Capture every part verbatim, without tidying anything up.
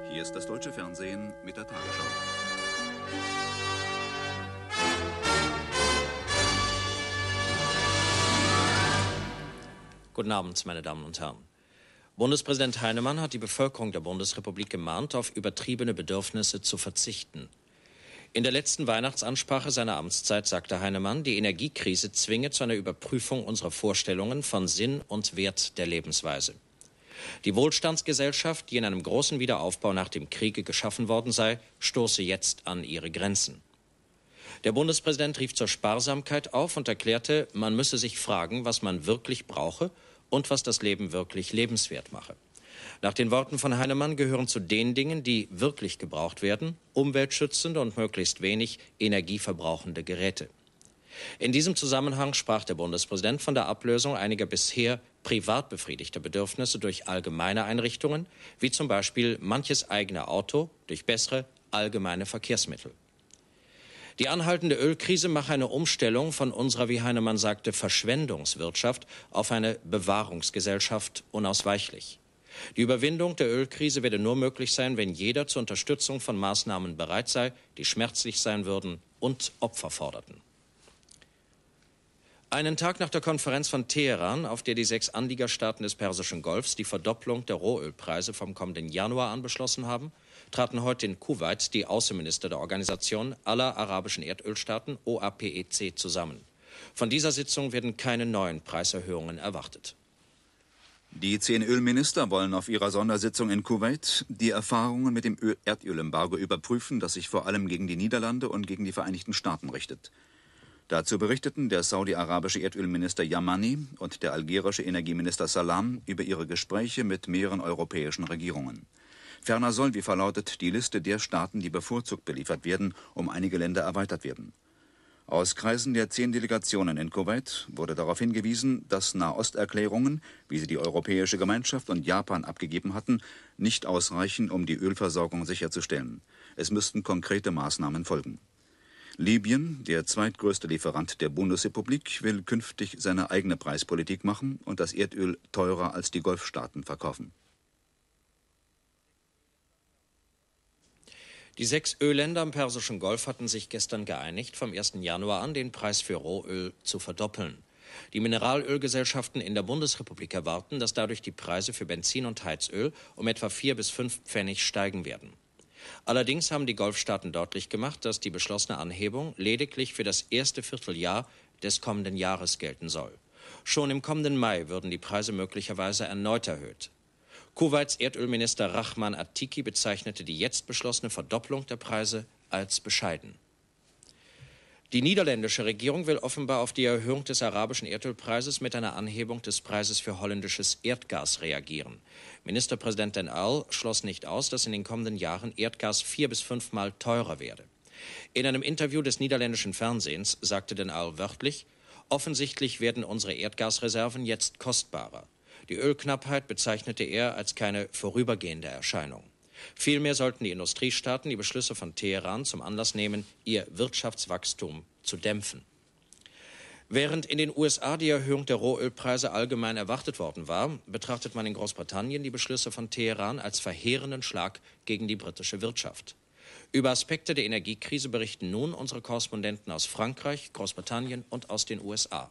Hier ist das deutsche Fernsehen mit der Tagesschau. Guten Abend, meine Damen und Herren. Bundespräsident Heinemann hat die Bevölkerung der Bundesrepublik gemahnt, auf übertriebene Bedürfnisse zu verzichten. In der letzten Weihnachtsansprache seiner Amtszeit sagte Heinemann, die Energiekrise zwinge zu einer Überprüfung unserer Vorstellungen von Sinn und Wert der Lebensweise. Die Wohlstandsgesellschaft, die in einem großen Wiederaufbau nach dem Kriege geschaffen worden sei, stoße jetzt an ihre Grenzen. Der Bundespräsident rief zur Sparsamkeit auf und erklärte, man müsse sich fragen, was man wirklich brauche und was das Leben wirklich lebenswert mache. Nach den Worten von Heinemann gehören zu den Dingen, die wirklich gebraucht werden, umweltschützende und möglichst wenig energieverbrauchende Geräte. In diesem Zusammenhang sprach der Bundespräsident von der Ablösung einiger bisher privat befriedigter Bedürfnisse durch allgemeine Einrichtungen, wie zum Beispiel manches eigene Auto durch bessere allgemeine Verkehrsmittel. Die anhaltende Ölkrise mache eine Umstellung von unserer, wie Heinemann sagte, Verschwendungswirtschaft auf eine Bewahrungsgesellschaft unausweichlich. Die Überwindung der Ölkrise werde nur möglich sein, wenn jeder zur Unterstützung von Maßnahmen bereit sei, die schmerzlich sein würden und Opfer forderten. Einen Tag nach der Konferenz von Teheran, auf der die sechs Anliegerstaaten des Persischen Golfs die Verdopplung der Rohölpreise vom kommenden Januar an beschlossen haben, traten heute in Kuwait die Außenminister der Organisation aller arabischen Erdölstaaten O A P E C zusammen. Von dieser Sitzung werden keine neuen Preiserhöhungen erwartet. Die zehn Ölminister wollen auf ihrer Sondersitzung in Kuwait die Erfahrungen mit dem Erdölembargo überprüfen, das sich vor allem gegen die Niederlande und gegen die Vereinigten Staaten richtet. Dazu berichteten der saudi-arabische Erdölminister Yamani und der algerische Energieminister Salam über ihre Gespräche mit mehreren europäischen Regierungen. Ferner soll, wie verlautet, die Liste der Staaten, die bevorzugt beliefert werden, um einige Länder erweitert werden. Aus Kreisen der zehn Delegationen in Kuwait wurde darauf hingewiesen, dass Nahosterklärungen, wie sie die Europäische Gemeinschaft und Japan abgegeben hatten, nicht ausreichen, um die Ölversorgung sicherzustellen. Es müssten konkrete Maßnahmen folgen. Libyen, der zweitgrößte Lieferant der Bundesrepublik, will künftig seine eigene Preispolitik machen und das Erdöl teurer als die Golfstaaten verkaufen. Die sechs Ölländer am Persischen Golf hatten sich gestern geeinigt, vom ersten Januar an den Preis für Rohöl zu verdoppeln. Die Mineralölgesellschaften in der Bundesrepublik erwarten, dass dadurch die Preise für Benzin und Heizöl um etwa vier bis fünf Pfennig steigen werden. Allerdings haben die Golfstaaten deutlich gemacht, dass die beschlossene Anhebung lediglich für das erste Vierteljahr des kommenden Jahres gelten soll. Schon im kommenden Mai würden die Preise möglicherweise erneut erhöht. Kuwaits Erdölminister Rahman Atiki bezeichnete die jetzt beschlossene Verdopplung der Preise als bescheiden. Die niederländische Regierung will offenbar auf die Erhöhung des arabischen Erdölpreises mit einer Anhebung des Preises für holländisches Erdgas reagieren. Ministerpräsident Den Uyl schloss nicht aus, dass in den kommenden Jahren Erdgas vier- bis fünfmal teurer werde. In einem Interview des niederländischen Fernsehens sagte Den Uyl wörtlich, offensichtlich werden unsere Erdgasreserven jetzt kostbarer. Die Ölknappheit bezeichnete er als keine vorübergehende Erscheinung. Vielmehr sollten die Industriestaaten die Beschlüsse von Teheran zum Anlass nehmen, ihr Wirtschaftswachstum zu dämpfen. Während in den U S A die Erhöhung der Rohölpreise allgemein erwartet worden war, betrachtet man in Großbritannien die Beschlüsse von Teheran als verheerenden Schlag gegen die britische Wirtschaft. Über Aspekte der Energiekrise berichten nun unsere Korrespondenten aus Frankreich, Großbritannien und aus den U S A.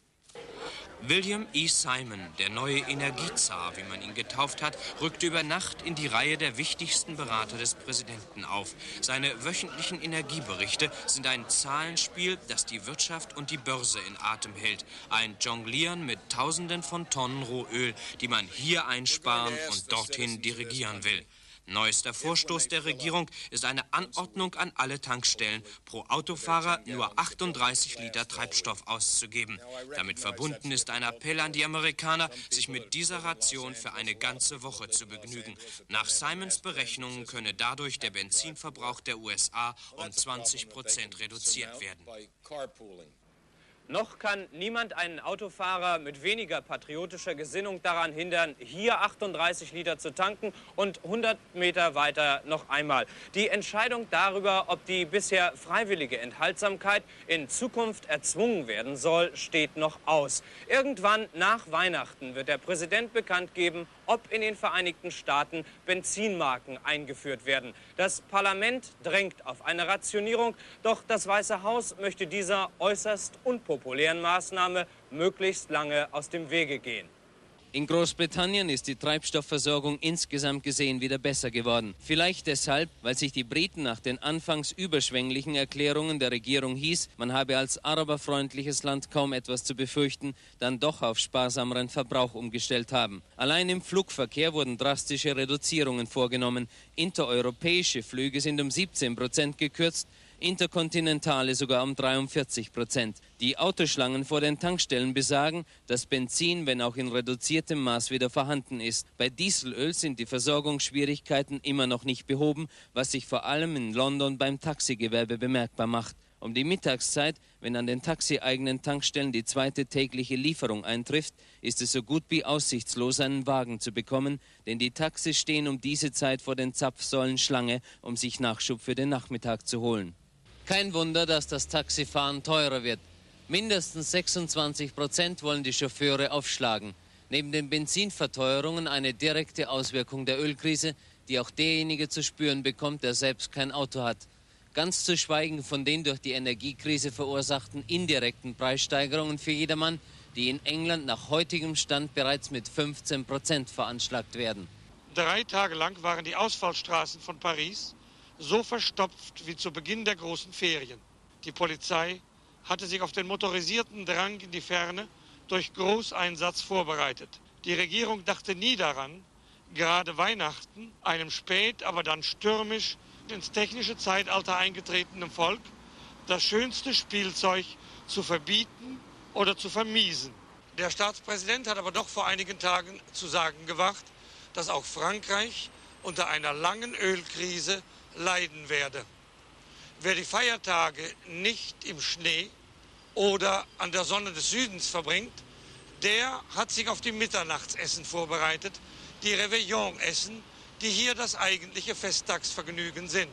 William E. Simon, der neue Energiezar, wie man ihn getauft hat, rückte über Nacht in die Reihe der wichtigsten Berater des Präsidenten auf. Seine wöchentlichen Energieberichte sind ein Zahlenspiel, das die Wirtschaft und die Börse in Atem hält. Ein Jonglieren mit Tausenden von Tonnen Rohöl, die man hier einsparen und dorthin dirigieren will. Neuester Vorstoß der Regierung ist eine Anordnung an alle Tankstellen, pro Autofahrer nur achtunddreißig Liter Treibstoff auszugeben. Damit verbunden ist ein Appell an die Amerikaner, sich mit dieser Ration für eine ganze Woche zu begnügen. Nach Simons Berechnungen könne dadurch der Benzinverbrauch der U S A um zwanzig Prozent reduziert werden. Noch kann niemand einen Autofahrer mit weniger patriotischer Gesinnung daran hindern, hier achtunddreißig Liter zu tanken und hundert Meter weiter noch einmal. Die Entscheidung darüber, ob die bisher freiwillige Enthaltsamkeit in Zukunft erzwungen werden soll, steht noch aus. Irgendwann nach Weihnachten wird der Präsident bekannt geben, ob in den Vereinigten Staaten Benzinmarken eingeführt werden. Das Parlament drängt auf eine Rationierung, doch das Weiße Haus möchte dieser äußerst unpopulären Maßnahme möglichst lange aus dem Wege gehen. In Großbritannien ist die Treibstoffversorgung insgesamt gesehen wieder besser geworden. Vielleicht deshalb, weil sich die Briten nach den anfangs überschwänglichen Erklärungen der Regierung hieß, man habe als araberfreundliches Land kaum etwas zu befürchten, dann doch auf sparsameren Verbrauch umgestellt haben. Allein im Flugverkehr wurden drastische Reduzierungen vorgenommen. Intereuropäische Flüge sind um siebzehn Prozent gekürzt, interkontinentale sogar um dreiundvierzig Prozent. Die Autoschlangen vor den Tankstellen besagen, dass Benzin, wenn auch in reduziertem Maß, wieder vorhanden ist. Bei Dieselöl sind die Versorgungsschwierigkeiten immer noch nicht behoben, was sich vor allem in London beim Taxigewerbe bemerkbar macht. Um die Mittagszeit, wenn an den taxieigenen Tankstellen die zweite tägliche Lieferung eintrifft, ist es so gut wie aussichtslos, einen Wagen zu bekommen, denn die Taxis stehen um diese Zeit vor den Zapfsäulen Schlange, um sich Nachschub für den Nachmittag zu holen. Kein Wunder, dass das Taxifahren teurer wird. Mindestens sechsundzwanzig Prozent wollen die Chauffeure aufschlagen. Neben den Benzinverteuerungen eine direkte Auswirkung der Ölkrise, die auch derjenige zu spüren bekommt, der selbst kein Auto hat. Ganz zu schweigen von den durch die Energiekrise verursachten indirekten Preissteigerungen für jedermann, die in England nach heutigem Stand bereits mit fünfzehn Prozent veranschlagt werden. Drei Tage lang waren die Ausfallstraßen von Paris so verstopft wie zu Beginn der großen Ferien. Die Polizei hatte sich auf den motorisierten Drang in die Ferne durch Großeinsatz vorbereitet. Die Regierung dachte nie daran, gerade Weihnachten, einem spät, aber dann stürmisch ins technische Zeitalter eingetretenen Volk, das schönste Spielzeug zu verbieten oder zu vermiesen. Der Staatspräsident hat aber doch vor einigen Tagen zu sagen gewagt, dass auch Frankreich unter einer langen Ölkrise leiden werde. Wer die Feiertage nicht im Schnee oder an der Sonne des Südens verbringt, der hat sich auf die Mitternachtsessen vorbereitet, die Réveillon-Essen, die hier das eigentliche Festtagsvergnügen sind.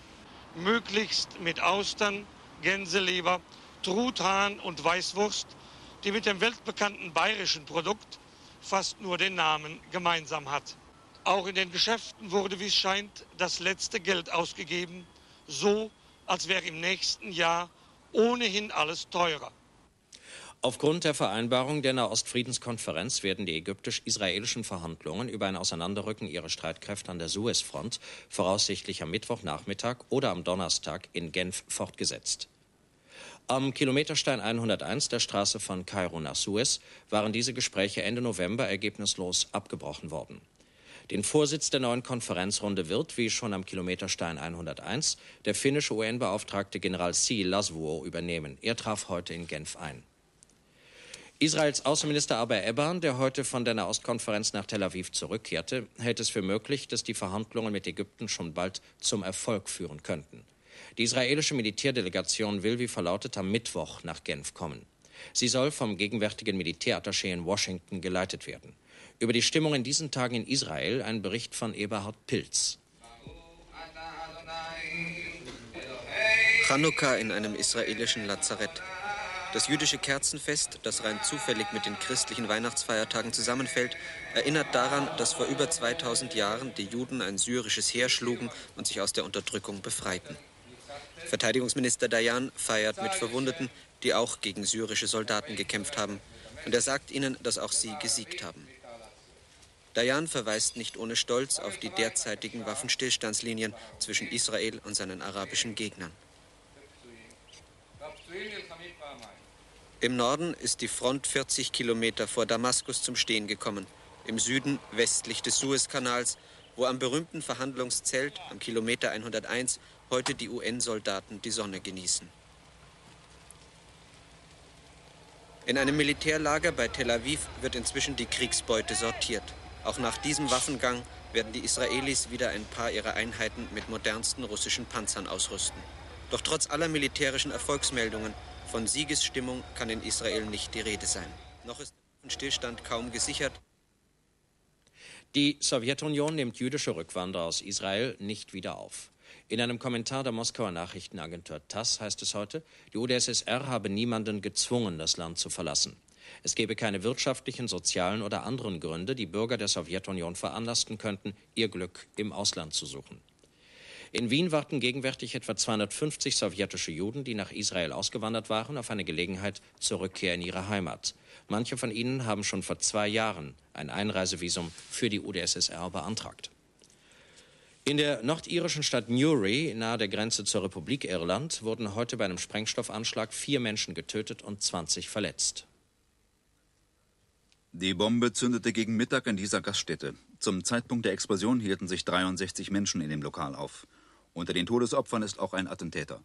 Möglichst mit Austern, Gänseleber, Truthahn und Weißwurst, die mit dem weltbekannten bayerischen Produkt fast nur den Namen gemeinsam hat. Auch in den Geschäften wurde, wie es scheint, das letzte Geld ausgegeben, so als wäre im nächsten Jahr ohnehin alles teurer. Aufgrund der Vereinbarung der Nahostfriedenskonferenz werden die ägyptisch-israelischen Verhandlungen über ein Auseinanderrücken ihrer Streitkräfte an der Suezfront voraussichtlich am Mittwochnachmittag oder am Donnerstag in Genf fortgesetzt. Am Kilometerstein hunderteins der Straße von Kairo nach Suez waren diese Gespräche Ende November ergebnislos abgebrochen worden. Den Vorsitz der neuen Konferenzrunde wird, wie schon am Kilometerstein hunderteins, der finnische U N-Beauftragte General C. Laszlo übernehmen. Er traf heute in Genf ein. Israels Außenminister Abba Eban, der heute von der Nahostkonferenz nach Tel Aviv zurückkehrte, hält es für möglich, dass die Verhandlungen mit Ägypten schon bald zum Erfolg führen könnten. Die israelische Militärdelegation will, wie verlautet, am Mittwoch nach Genf kommen. Sie soll vom gegenwärtigen Militärattaché in Washington geleitet werden. Über die Stimmung in diesen Tagen in Israel ein Bericht von Eberhard Pilz. Chanukka in einem israelischen Lazarett. Das jüdische Kerzenfest, das rein zufällig mit den christlichen Weihnachtsfeiertagen zusammenfällt, erinnert daran, dass vor über zweitausend Jahren die Juden ein syrisches Heer schlugen und sich aus der Unterdrückung befreiten. Verteidigungsminister Dayan feiert mit Verwundeten, die auch gegen syrische Soldaten gekämpft haben. Und er sagt ihnen, dass auch sie gesiegt haben. Dayan verweist nicht ohne Stolz auf die derzeitigen Waffenstillstandslinien zwischen Israel und seinen arabischen Gegnern. Im Norden ist die Front vierzig Kilometer vor Damaskus zum Stehen gekommen. Im Süden westlich des Suezkanals, wo am berühmten Verhandlungszelt am Kilometer hunderteins heute die U N-Soldaten die Sonne genießen. In einem Militärlager bei Tel Aviv wird inzwischen die Kriegsbeute sortiert. Auch nach diesem Waffengang werden die Israelis wieder ein paar ihrer Einheiten mit modernsten russischen Panzern ausrüsten. Doch trotz aller militärischen Erfolgsmeldungen von Siegesstimmung kann in Israel nicht die Rede sein. Noch ist der Stillstand kaum gesichert. Die Sowjetunion nimmt jüdische Rückwanderer aus Israel nicht wieder auf. In einem Kommentar der Moskauer Nachrichtenagentur Tass heißt es heute, die U d S S R habe niemanden gezwungen, das Land zu verlassen. Es gebe keine wirtschaftlichen, sozialen oder anderen Gründe, die Bürger der Sowjetunion veranlassten könnten, ihr Glück im Ausland zu suchen. In Wien warten gegenwärtig etwa zweihundertfünfzig sowjetische Juden, die nach Israel ausgewandert waren, auf eine Gelegenheit zur Rückkehr in ihre Heimat. Manche von ihnen haben schon vor zwei Jahren ein Einreisevisum für die U d S S R beantragt. In der nordirischen Stadt Newry, nahe der Grenze zur Republik Irland, wurden heute bei einem Sprengstoffanschlag vier Menschen getötet und zwanzig verletzt. Die Bombe zündete gegen Mittag in dieser Gaststätte. Zum Zeitpunkt der Explosion hielten sich dreiundsechzig Menschen in dem Lokal auf. Unter den Todesopfern ist auch ein Attentäter.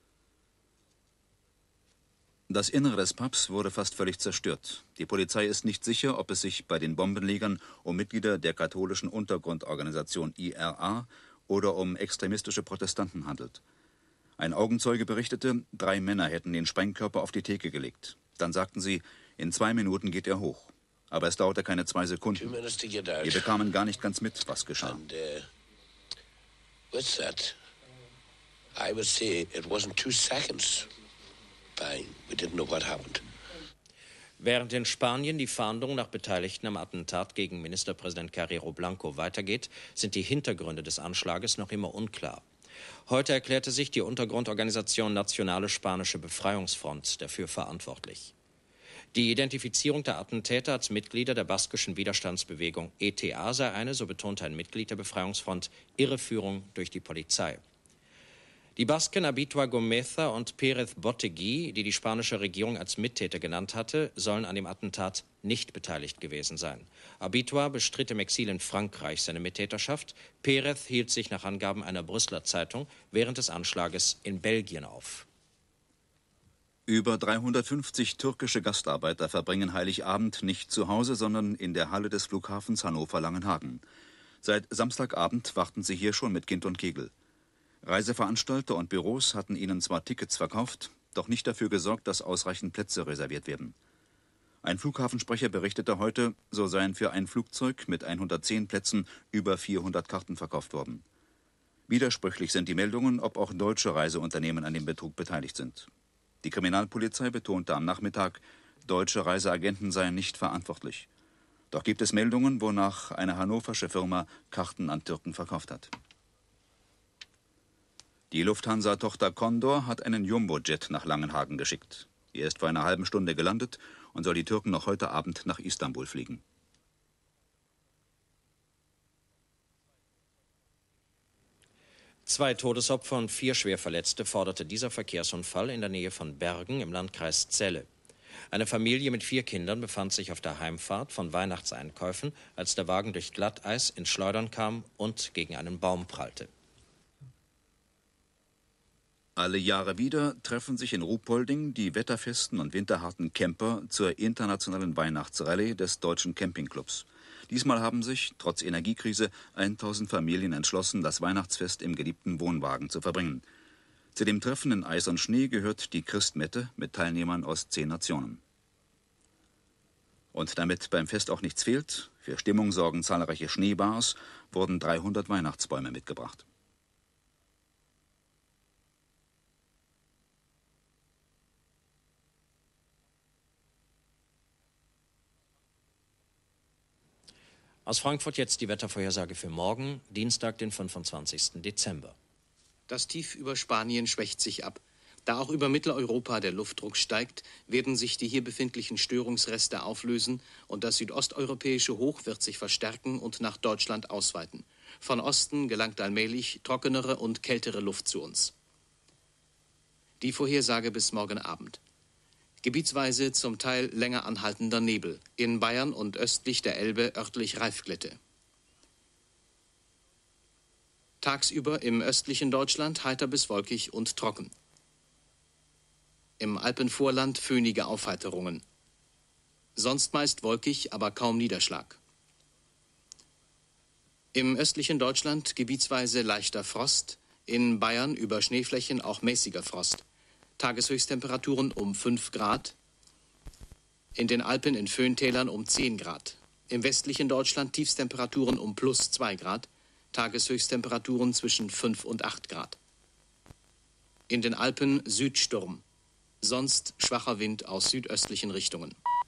Das Innere des Pubs wurde fast völlig zerstört. Die Polizei ist nicht sicher, ob es sich bei den Bombenlegern um Mitglieder der katholischen Untergrundorganisation I R A oder um extremistische Protestanten handelt. Ein Augenzeuge berichtete, drei Männer hätten den Sprengkörper auf die Theke gelegt. Dann sagten sie, in zwei Minuten geht er hoch. Aber es dauerte keine zwei Sekunden. Wir bekamen gar nicht ganz mit, was geschah. And, uh, what's that? I would say it wasn't two seconds. Bang. We didn't know what happened. Während in Spanien die Fahndung nach Beteiligten am Attentat gegen Ministerpräsident Carrero Blanco weitergeht, sind die Hintergründe des Anschlages noch immer unklar. Heute erklärte sich die Untergrundorganisation Nationale Spanische Befreiungsfront dafür verantwortlich. Die Identifizierung der Attentäter als Mitglieder der baskischen Widerstandsbewegung E T A sei eine, so betonte ein Mitglied der Befreiungsfront, Irreführung durch die Polizei. Die Basken Abitua Gomeza und Pérez Bottegui, die die spanische Regierung als Mittäter genannt hatte, sollen an dem Attentat nicht beteiligt gewesen sein. Abitua bestritt im Exil in Frankreich seine Mittäterschaft. Pérez hielt sich nach Angaben einer Brüsseler Zeitung während des Anschlages in Belgien auf. Über dreihundertfünfzig türkische Gastarbeiter verbringen Heiligabend nicht zu Hause, sondern in der Halle des Flughafens Hannover-Langenhagen. Seit Samstagabend warten sie hier schon mit Kind und Kegel. Reiseveranstalter und Büros hatten ihnen zwar Tickets verkauft, doch nicht dafür gesorgt, dass ausreichend Plätze reserviert werden. Ein Flughafensprecher berichtete heute, so seien für ein Flugzeug mit hundertzehn Plätzen über vierhundert Karten verkauft worden. Widersprüchlich sind die Meldungen, ob auch deutsche Reiseunternehmen an dem Betrug beteiligt sind. Die Kriminalpolizei betonte am Nachmittag, deutsche Reiseagenten seien nicht verantwortlich. Doch gibt es Meldungen, wonach eine hannoversche Firma Karten an Türken verkauft hat. Die Lufthansa-Tochter Condor hat einen Jumbojet nach Langenhagen geschickt. Er ist vor einer halben Stunde gelandet und soll die Türken noch heute Abend nach Istanbul fliegen. Zwei Todesopfer und vier Schwerverletzte forderte dieser Verkehrsunfall in der Nähe von Bergen im Landkreis Celle. Eine Familie mit vier Kindern befand sich auf der Heimfahrt von Weihnachtseinkäufen, als der Wagen durch Glatteis ins Schleudern kam und gegen einen Baum prallte. Alle Jahre wieder treffen sich in Ruhpolding die wetterfesten und winterharten Camper zur internationalen Weihnachtsrallye des Deutschen Campingclubs. Diesmal haben sich, trotz Energiekrise, tausend Familien entschlossen, das Weihnachtsfest im geliebten Wohnwagen zu verbringen. Zu dem Treffen in Eis und Schnee gehört die Christmette mit Teilnehmern aus zehn Nationen. Und damit beim Fest auch nichts fehlt, für Stimmung sorgen zahlreiche Schneebars, wurden dreihundert Weihnachtsbäume mitgebracht. Aus Frankfurt jetzt die Wettervorhersage für morgen, Dienstag, den fünfundzwanzigsten Dezember. Das Tief über Spanien schwächt sich ab. Da auch über Mitteleuropa der Luftdruck steigt, werden sich die hier befindlichen Störungsreste auflösen und das südosteuropäische Hoch wird sich verstärken und nach Deutschland ausweiten. Von Osten gelangt allmählich trockenere und kältere Luft zu uns. Die Vorhersage bis morgen Abend. Gebietsweise zum Teil länger anhaltender Nebel. In Bayern und östlich der Elbe örtlich Reifglätte. Tagsüber im östlichen Deutschland heiter bis wolkig und trocken. Im Alpenvorland föhnige Aufheiterungen. Sonst meist wolkig, aber kaum Niederschlag. Im östlichen Deutschland gebietsweise leichter Frost. In Bayern über Schneeflächen auch mäßiger Frost. Tageshöchsttemperaturen um fünf Grad, in den Alpen in Föhntälern um zehn Grad. Im westlichen Deutschland Tiefstemperaturen um plus zwei Grad, Tageshöchsttemperaturen zwischen fünf und acht Grad. In den Alpen Südsturm, sonst schwacher Wind aus südöstlichen Richtungen.